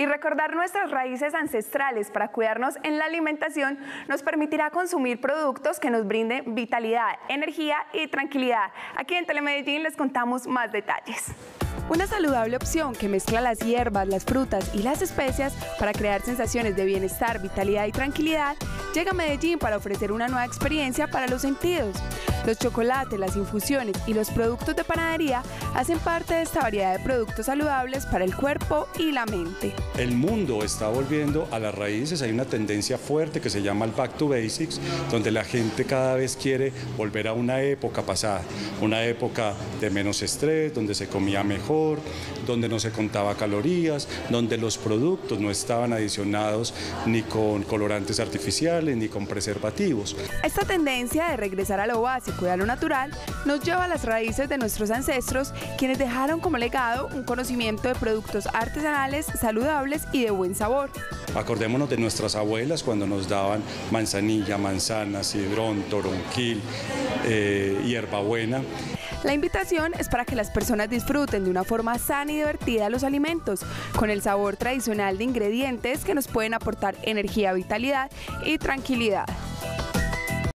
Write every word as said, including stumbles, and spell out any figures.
Y recordar nuestras raíces ancestrales para cuidarnos en la alimentación nos permitirá consumir productos que nos brinden vitalidad, energía y tranquilidad. Aquí en Telemedellín les contamos más detalles. Una saludable opción que mezcla las hierbas, las frutas y las especias para crear sensaciones de bienestar, vitalidad y tranquilidad, llega a Medellín para ofrecer una nueva experiencia para los sentidos. Los chocolates, las infusiones y los productos de panadería hacen parte de esta variedad de productos saludables para el cuerpo y la mente. El mundo está volviendo a las raíces, hay una tendencia fuerte que se llama el Back to Basics, donde la gente cada vez quiere volver a una época pasada, una época de menos estrés, donde se comía mejor, donde no se contaba calorías, donde los productos no estaban adicionados ni con colorantes artificiales ni con preservativos. Esta tendencia de regresar a lo básico y a lo natural nos lleva a las raíces de nuestros ancestros, quienes dejaron como legado un conocimiento de productos artesanales, saludables y de buen sabor. Acordémonos de nuestras abuelas cuando nos daban manzanilla, manzana, cidrón, toronquil, eh, hierbabuena. La invitación es para que las personas disfruten de una forma sana y divertida los alimentos, con el sabor tradicional de ingredientes que nos pueden aportar energía, vitalidad y tranquilidad.